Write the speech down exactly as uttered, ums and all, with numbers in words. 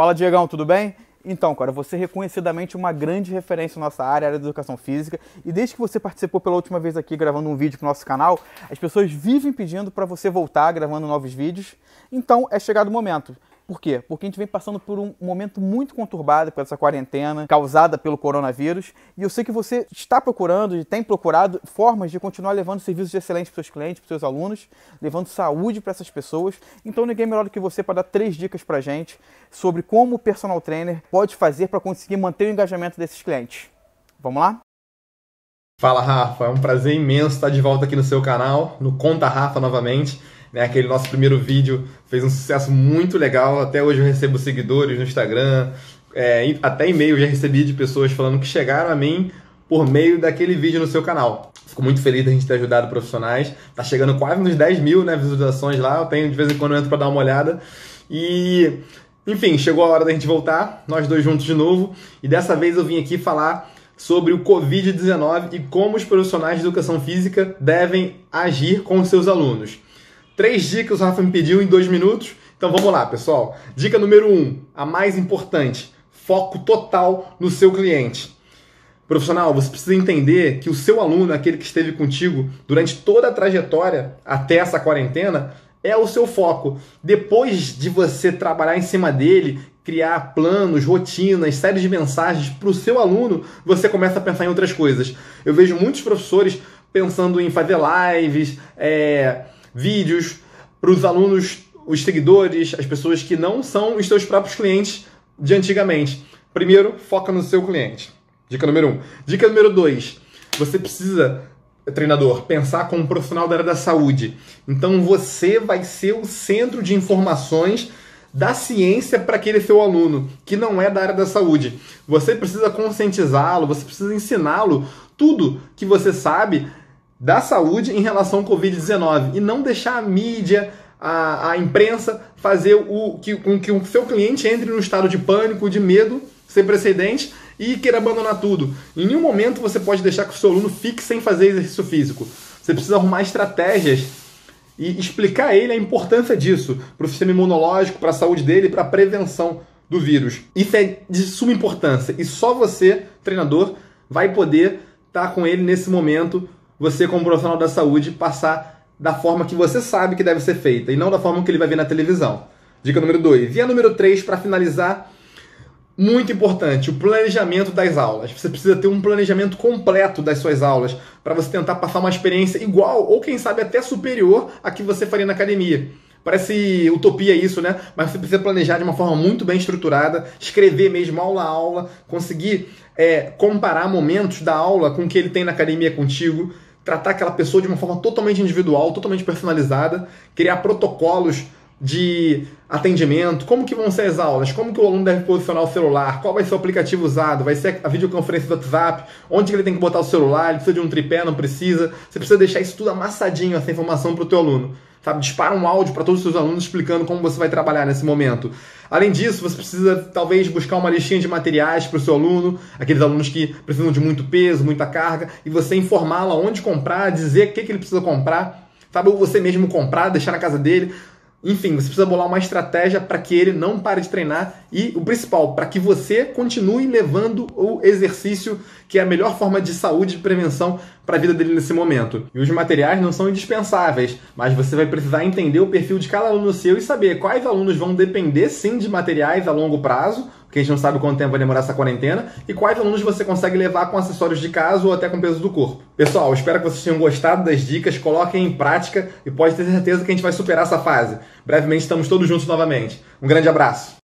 Fala, Diegão, tudo bem? Então, cara, você é reconhecidamente uma grande referência na nossa área, área da educação física, e desde que você participou pela última vez aqui gravando um vídeo pro nosso canal, as pessoas vivem pedindo para você voltar gravando novos vídeos. Então, é chegado o momento. Por quê? Porque a gente vem passando por um momento muito conturbado por essa quarentena causada pelo coronavírus, e eu sei que você está procurando e tem procurado formas de continuar levando serviços excelentes para os seus clientes, para os seus alunos, levando saúde para essas pessoas. Então ninguém melhor do que você para dar três dicas para a gente sobre como o personal trainer pode fazer para conseguir manter o engajamento desses clientes. Vamos lá? Fala, Rafa, é um prazer imenso estar de volta aqui no seu canal, no Conta Rafa novamente. Né, aquele nosso primeiro vídeo fez um sucesso muito legal, até hoje eu recebo seguidores no Instagram, é, até e-mail já recebi de pessoas falando que chegaram a mim por meio daquele vídeo no seu canal. Fico muito feliz da gente ter ajudado profissionais, tá chegando quase nos dez mil, né, visualizações lá, eu tenho de vez em quando eu entro para dar uma olhada e, enfim, chegou a hora da gente voltar, nós dois juntos de novo, e dessa vez eu vim aqui falar sobre o covid dezenove e como os profissionais de educação física devem agir com os seus alunos. Três dicas o Rafa me pediu em dois minutos, então vamos lá, pessoal. Dica número um, a mais importante, foco total no seu cliente. Profissional, você precisa entender que o seu aluno, aquele que esteve contigo durante toda a trajetória até essa quarentena, é o seu foco. Depois de você trabalhar em cima dele, criar planos, rotinas, séries de mensagens para o seu aluno, você começa a pensar em outras coisas. Eu vejo muitos professores pensando em fazer lives, é... vídeos para os alunos, os seguidores, as pessoas que não são os seus próprios clientes de antigamente. Primeiro, foca no seu cliente. Dica número um. Dica número dois. Você precisa, treinador, pensar como um profissional da área da saúde. Então você vai ser o centro de informações da ciência para aquele seu aluno, que não é da área da saúde. Você precisa conscientizá-lo, você precisa ensiná-lo tudo que você sabe da saúde em relação ao covid dezenove e não deixar a mídia, a, a imprensa fazer o, que, com que o seu cliente entre no estado de pânico, de medo, sem precedente e queira abandonar tudo. Em nenhum momento você pode deixar que o seu aluno fique sem fazer exercício físico. Você precisa arrumar estratégias e explicar a ele a importância disso para o sistema imunológico, para a saúde dele, para a prevenção do vírus. Isso é de suma importância e só você, treinador, vai poder estar com ele nesse momento. Você, como profissional da saúde, passar da forma que você sabe que deve ser feita e não da forma que ele vai ver na televisão. Dica número dois. E a número três, para finalizar, muito importante, o planejamento das aulas. Você precisa ter um planejamento completo das suas aulas para você tentar passar uma experiência igual ou, quem sabe, até superior à que você faria na academia. Parece utopia isso, né? Mas você precisa planejar de uma forma muito bem estruturada, escrever mesmo aula a aula, conseguir é, comparar momentos da aula com o que ele tem na academia contigo, tratar aquela pessoa de uma forma totalmente individual, totalmente personalizada, criar protocolos de atendimento, como que vão ser as aulas, como que o aluno deve posicionar o celular, qual vai ser o aplicativo usado, vai ser a videoconferência do WhatsApp, onde ele tem que botar o celular, ele precisa de um tripé, não precisa. Você precisa deixar isso tudo amassadinho, essa informação para o teu aluno. Sabe? Dispara um áudio para todos os seus alunos explicando como você vai trabalhar nesse momento. Além disso, você precisa talvez buscar uma listinha de materiais para o seu aluno, aqueles alunos que precisam de muito peso, muita carga, e você informá-lo onde comprar, dizer o que, que ele precisa comprar, sabe? Ou você mesmo comprar, deixar na casa dele. Enfim, você precisa bolar uma estratégia para que ele não pare de treinar e, o principal, para que você continue levando o exercício, que é a melhor forma de saúde e de prevenção para a vida dele nesse momento. E os materiais não são indispensáveis, mas você vai precisar entender o perfil de cada aluno seu e saber quais alunos vão depender sim de materiais a longo prazo, porque a gente não sabe quanto tempo vai demorar essa quarentena, e quais alunos você consegue levar com acessórios de casa ou até com peso do corpo. Pessoal, espero que vocês tenham gostado das dicas, coloquem em prática e pode ter certeza que a gente vai superar essa fase. Brevemente estamos todos juntos novamente. Um grande abraço!